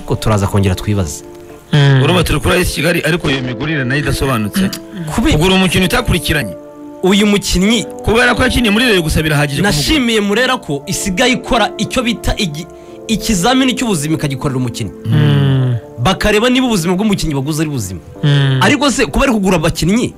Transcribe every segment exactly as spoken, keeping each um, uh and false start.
ko turaza kongera twibaza urumva turi kuri isi Kigali ariko iyo migurire nayo idasobanutse kugura umukino utakurikiranye uyu mukinnyi kubera ko yakiniye muri rero gusa birahagije nashimiye Murera ko isigaye ikora icyo bita ikizamini cy'ubuzima ikagikorera umukinnyi bakareba niba ubuzima bw'umukinnyi baguze ari buzima ariko se kuba ari kugura abakinnyi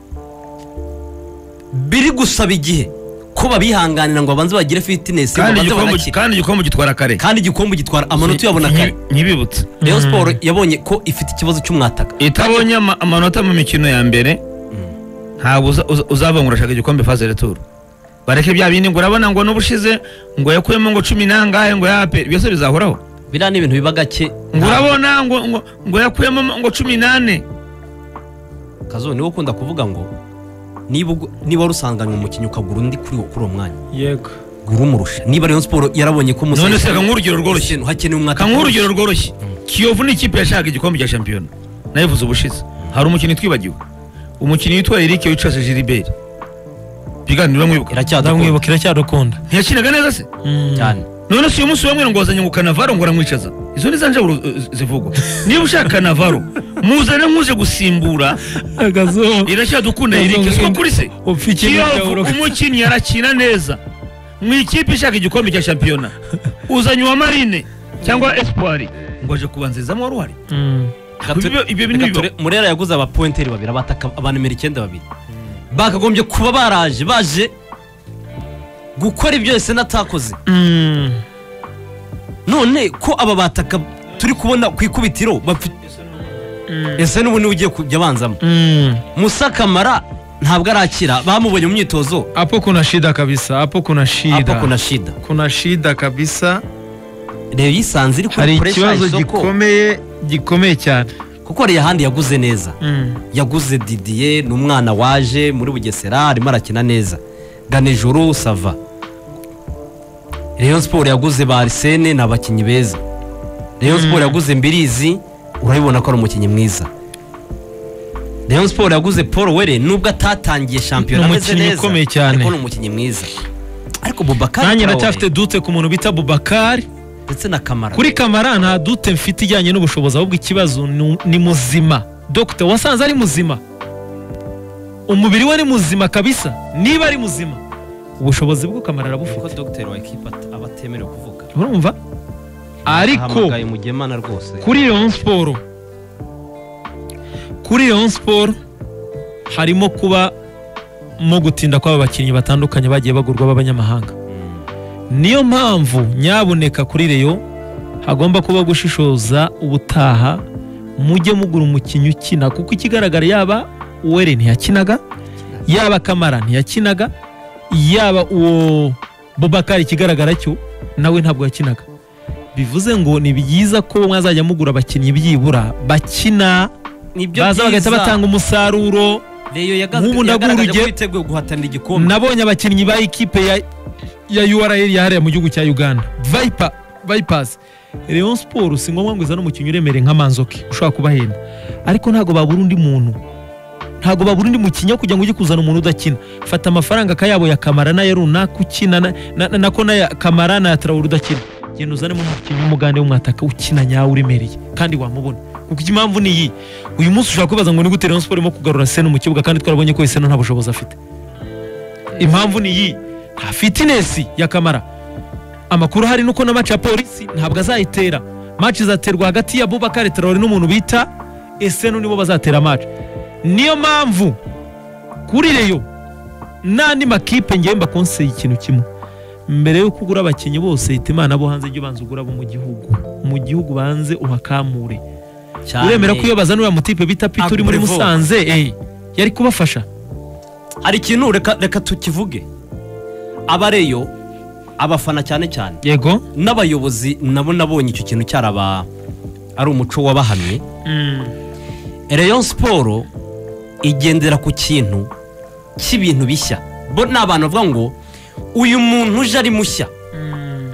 biri gusaba igihe ko babihanganira ngo abanze bagire fitness kandi igikombe gitwara kare kandi igikombe gitwara amanota yabona kare nkibibutse Rayon Sport yabonye ko ifite ikibazo cy'umwataka itabonye amanota mu mikino ya mbere ntabwo uzava ngo urashaka igikombe phase retour bareke bya bindi ngo urabona ngo n'ubushize ngo yakuyemo ngo cumi nangahe ngo yape byose bizahoraho bira ni ibintu biba gake ngo urabona ngo ngo yakuyemo ngo cumi nane Kazo niwe ukunda kuvuga ngo niba niba rusanganywe umukinnyi ukagura undi kuri uwo mwanya yego gura umurusha niba Rayon Sport yarabonye ko umusore none se nk'urugero rworoshye hakeneye umwataka nk'urugero rworoshye Kiyovu ni ikipe yashaka igikombe cya champion nayivuze ubushize hari umukinnyi twibagiwe umukinnyi witwa Eric Wicase Gilbert biganiro mwibuka iracyadukunda iracyadukunda ntiyakinaga neza se cyane none se uyu munsi bamwe ngo wazanye ngo Kanavaro ngo aramwicaza izo ni zanje zivugwa niba ushaka Kanavaro muzane nkuje gusimbura agazo iracyadukunda Eric so kuri se umukinnyi yarakina neza mu ikipe ishaka igikombe cya champion uzanye wa Marine cyangwa Espoir ngo aje kubanzizamo wari uhari ibyo bintu Murera yaguze aba pointeri babiri abataka abantu numero icyenda babiri bakagombye kuba baraje baje gukora ibyo ese natakoze none ko aba bataka turi kubona ku ikubitiro bafite ese n'ubu ni ugiye kujya banzamo Musa Kamara ntabwo arakira bamubonye mu myitozo hapo kuna shida kabisa hapo kuna shida hapo kuna shida kuna shida kabisa rero yisanze iri kuri pressure hari ikibazo gikomeye gikomeye cyane kuko ari yahandi yaguze neza yaguze Didier n'umwana waje muri Bugesera arimo arakina neza Ganejuru Sava Rayon Sport yaguze ba Arsene n'abakinnyi beza Rayon Sport yaguze Mbirizi urabibona ko ari umukinnyi mwiza Rayon Sport yaguze Paul Were nubwo atatangiye champion ameze neza ariko ni umukinnyi mwiza ariko Boubacar nanjye nacyafite dute ku muntu bita Boubacar ndetse na Kamara kuri Kamara nta dute mfite ijyanye n'ubushobozi ahubwo ikibazo ni muzima Doctor wasanze ari muzima umubiri we ni muzima kabisa niba ari muzima ubushobozi bwo Kamara arabufite ko Doctor wa equipe abatemerewe kuvuga urumva ariko kuri Rayon Sport kuri Rayon Sport harimo kuba mo gutinda kw'aba bakinnyi batandukanye bagiye bagurwa b'abanyamahanga niyo mpamvu nyaboneka kuri Rayon hagomba kuba gushishoza ubutaha mujye mugura umukinnyi ukina kuko ikigaragara yaba Were ntiyakinaga yaba Kamara ntiyakinaga yaba uwo Boubacar ikigaragara cyo nawe ntabwo yakinaga bivuze ngo ni byiza ko mwazajya mugura abakinnyi byibura bakina baza bagahita batanga umusaruro Rayon yagaragaje ko yiteguye guhatanira igikombe nabonye abakinnyi ba equipe ya ya U R L yahariye mu gihugu cya Uganda Viper Vipers Rayon Sport si ngombwa ngo izane umukinnyi uremere nka Manzoki ushaka kubahenda ariko ntago babura undi muntu ntago babura undi mukinnyi kugira ngo ujye kuzana umuntu udakina fata amafaranga kayabo ya Kamara na Yeruna kukina nako na Kamara na Traoré udakina genda uzane mu mukinnyi umugande w'umwataka ukina nyawe uremereye kandi wamubona kuko impamvu ni iyi uyu munsi ushaka kubaza ngo ni gute Rayon Sport irimo kugarura Seno mu kibuga kandi twarabonye ko Seno nta bushobozi afite impamvu ni iyi nta fitness ya Kamara amakuru hari nuko na match ya Polisi ntabwo azayitera match izaterwa hagati ya Boubacar Traoré n'umuntu bita Seno nibo bazatera match niyo mpamvu kuri Rayon nandi makipe ngemba konseye ikintu kimwe mbere yo kugura abakinnyi bose itimana bo hanze ibyo banze ugura bo mu gihugu mu gihugu banze uhakamure uremera ko iyo bazana uriya mutipe bita Pito uri muri Musanze eh yari kubafasha hari ikintu reka reka tukivuge abareyo abafana cyane cyane yego n'abayobozi nabo nabonye icyo kintu cyaraba ari umuco wabahamye mm. Rayon Sport igendera ku kintu cy'ibintu bishya bo nabantu bavuga ngo uyu muntu uje ari mushya mm.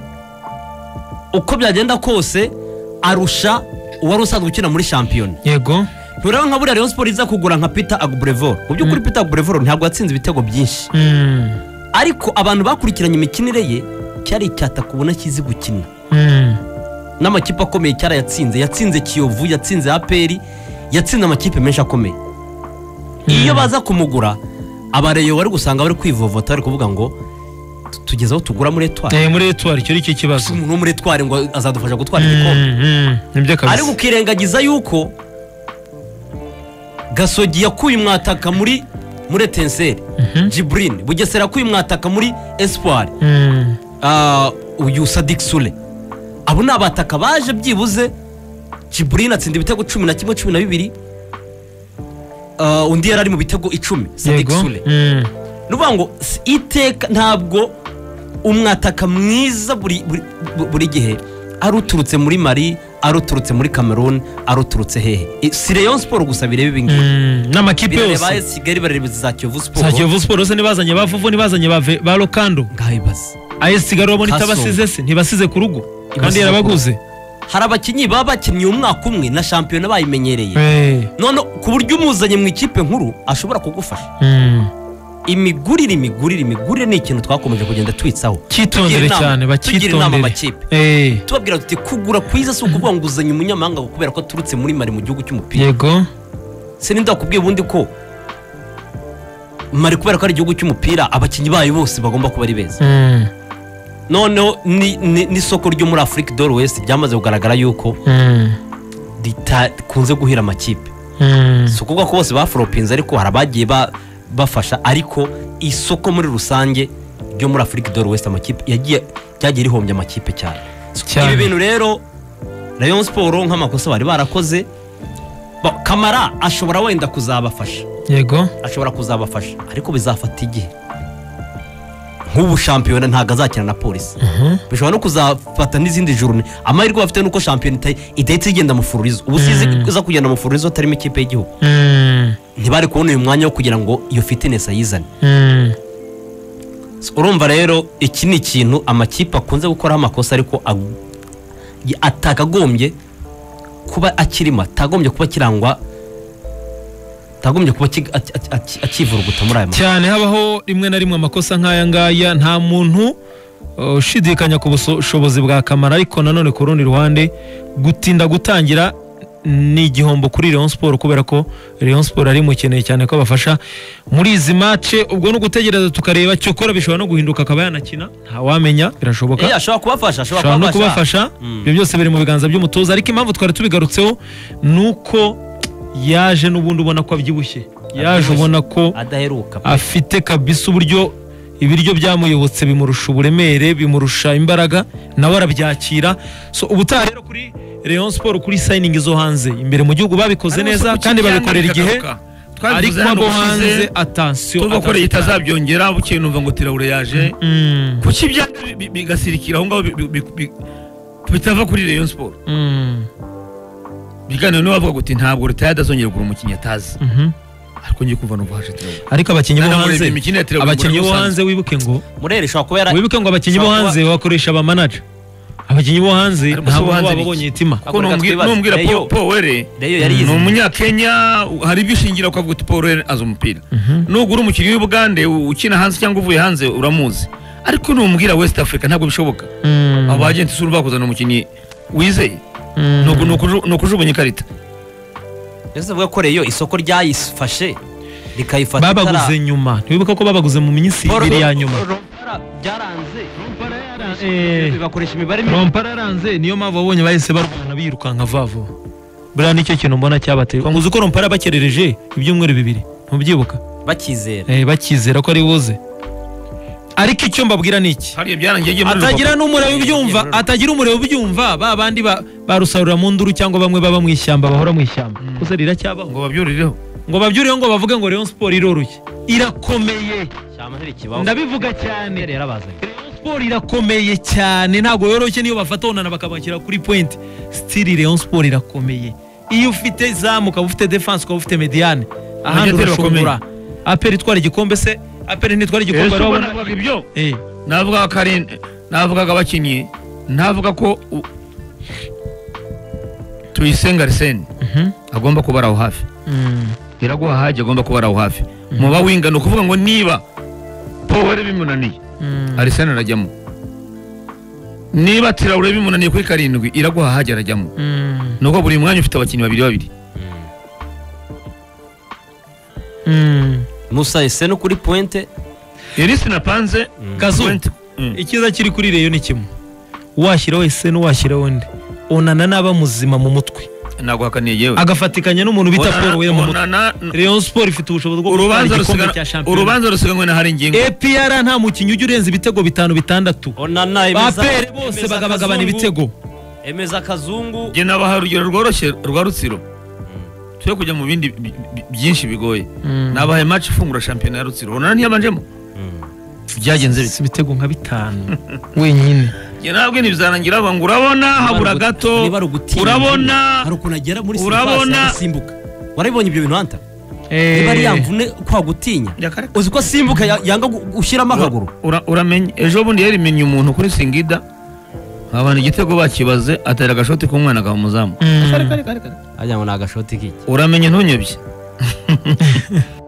uko byagenda kose arusha uwari usanzwe ukina muri champion yego turaba nka buriya Rayon Sport iza kugura nka Peter Agubrevor mu by'ukuri mm. Peter Agubrevor ntabwo yatsinze ibitego byinshi mm. ariko abantu bakurikiranye imikinire ye cyari cyata kubona kizi gukina mm. n'amakipe akomeye cyara yatsinze yatsinze Kiyovu yatsinze A P R yatsinze amakipe menshi akomeye iyo baza kumugura abareyo bari gusanga bari kwivovota bari kuvuga ngo tugezeho tugura muri Etoile eh muri Etoile cyo icyo kibazo umuntu muri Etoile ngo azadufasha gutwara igikombe nibyo kabisa ariko ukirengagiza yuko Gasogi yakuye umwataka muri muri Etincelle Jibril Bugesera yakuye umwataka muri Espoir ah uyu Sadik Sule abo nabataka baje byibuze Jibril atsinda ibitego cumi na kimwe cumi na bibiri uh, undi yarari mu bitego icumi Sadik Sule nuvuga ngo iteka ntabwo umwataka mwiza buri buri, buri gihe aruturutse muri Mali aruturutse muri Cameroon aruturutse hehe si Rayon Sport gusa birebe bingi n'amakipe yose baye Kigali barebe za Kiyovu Sport za Kiyovu Sport ose nibazanye bavuvu nibazanye bave ba Lokando ngahibaza aye Kigali babona itabasize se ntibasize ku rugo kandi yarabaguze hari abakinyi baba bakinnye umwaka umwe na champion bayimenyereye none ku buryo umuzanye mu ikipe nkuru ashobora kugufasha imigurire imigurire imigurire ni ikintu twakomeje kugenda twitsaho kitondere cyane bakitondere eh tubabwira tuti kugura kwiza si ukuvuga ngo uzanye umunyamahanga kubera ko turutse muri Mali mu gihugu cy'umupira yego se ninda kubwiye ubundi ko Mali kubera ko ari igihugu cy'umupira abakinyi bayo bose bagomba kuba ari beza noneho ni ni soko ryo muri Afrique de l'Ouest byamaze kugaragara yuko kunze guhira amakipe so kuvuga ko bose baflopinze ariko harabagiye ba bafasha ariko isoko muri rusange ryo muri Afrique de l'Ouest amakipe yagiye cyagiye rihombye amakipe cyane ibi bintu rero Rayon Sport nk'amakosa bari barakoze Kamara ashobora wenda kuzabafasha yego ashobora kuzabafasha ariko bizafata igihe nk'ubu shampiyona ntago azakina na Police bishobora no kuzafata n'izindi journée amahirwe bafite nuko shampiyona idahita igenda mu fururizo ubu sizi uza kugenda mu fururizo tarimo ikipe y'igihugu ntibari kubona uyu mwanya wo kugira ngo iyo fitness ayizane urumva rero iki ni ikintu amakipe akunze gukoraho amakosa ariko atakagombye kuba akirima atagombye kuba kirangwa tagombye kuba akivuruguta muri aya cyane habaho rimwe na rimwe amakosa nk'aya ngaya nta muntu ushidikanya ku bushobozi bwa Kamara ariko nanone ku rundi ruhande gutinda gutangira ni igihombo kuri Rayon Sport kubera ko Rayon Sport ari mukeneye cyane ko bafasha muri izi match ubwo no gutegereza tukareba cyo kora bishobora no guhinduka akaba yanakina nta wamenya birashoboka eh ashobora kubafasha ashobora no kubafasha ibyo byose biri mu biganza by'umutoza ariko impamvu twari tubigarutseho nuko yaje n'ubundi ubona ko abyibushye yaje ubona ko adaheruka afite kabisa uburyo ibiryo byamuyobotse bimurusha uburemere bimurusha imbaraga nawe arabyakira so ubutaha rero kuri Rayon Sport kuri signing zo hanze imbere mu gihugu babikoze neza kandi babikorera igihe ariko abo hanze attention tubakoreye itazabyongera buke numva ngo Traoré yaje kuki byandi bigasirikira aho ngaho bitava kuri Rayon Sport bigana no bavuga guti ntabwo Leta yadazongera gura umukinnyi atazi ariko ngiye kumva no baje Traoré ariko abakinnyi bo hanze abakinnyi bo hanze wibuke ngo Murere shaka kubera wibuke ngo abakinnyi bo hanze bakoresha aba manager abakinnyi bo hanze ntabwo babonye itima ko numbwira Powere ni umunyakenya hari ibishingira ukavuga uti Powere azo umupira nugura umukinnyi w'Ubugande ukina hanze cyangwa uvuye hanze uramuzi ariko numbwira West Africa ntabwo bishoboka aba agent suru bakuzana umukinnyi wizeye no kujubunya ikarita ese vuga ko reyo isoko ryayifashe likayifata babaguze nyuma ntibibuka ko babaguze mu minsi ibiri ya nyuma byaranze bakoresha imibare rompara yaranze niyo mpamvu babonye bahise barwana birukanka vavo buriya nicyo kintu mbona cyabateye ngo uzi ko rompara bakerereje ibyumweru bibiri ntubyibuka bakizera eh bakizera ko ari buze ariko icyo mbabwira niki atagira n'umurebe ubyumva atagira umurebe ubyumva ba bandi barusarura mu nduru cyangwa bamwe baba mu ishyamba bahora mu ishyamba kuze riracyabaho ngo babyurireho ngo babyurireho ngo bavuge ngo Rayon Sport iroroshye irakomeye ndabivuga cyane yarabazanye Rayon Sport irakomeye cyane ntago yoroshye niyo bafata onana bakabakira kuri point still Rayon Sport irakomeye iyo ufite zamuka ufite defense ko ufite mediane ahandi urashobora aperi twara igikombe se aperi ntitwara igikombe urabona ibyo eh navuga Karen navuga abakinyi navuga ko Tuyisenga Arsene agomba kubaraho hafi iraguha haje agomba kubaraho hafi mu bawinga no kuvuga ngo niba Powere bimunaniye Arsene arajyamo niba Traoré bimunaniye kuri karindwi iraguha hajya arajyamo nuko buri mwanya ufite abakinnyi babiri babiri Musa ese no kuri pointe Elise napanze Kazu ikiza kiri kuri Reyo ni kimwe washyiraho ese no washyiraho undi onana naba muzima mu mutwe ntabwo hakaniye yewe agafatikanya n'umuntu bita Paul we mu mutwe Rayon Sport ifite ubushobozi bwo gutwara igikombe cya shampiyona urubanza rusiganwe na hari ingingo A P R nta mukinnyi ujya urenza ibitego bitanu bitandatu onana emeza bapere bose bagabagabana ibitego emeza Kazungu je nabaha urugero rworoshye rwa Rutsiro tuye kujya mu bindi byinshi bigoye nabahaye match ifungura shampiyona ya Rutsiro onana ntiyabanjemo byagenze bite ibitego nka bitanu wenyine je nabwe nibizarangira bangu urabona habura gato urabona harukunagera muri urabona simbuka warabibonye ibyo bintu hanta niba ari yamvune kwa gutinya uzi ko simbuka yanga ushyiramo akaguru uramenye ejo bundi yarimenye umuntu kuri Singida abantu igitego bakibaze atera agashoti k'umwana ga muzamu ajya ngo na agashoti kiki uramenye ntunyobye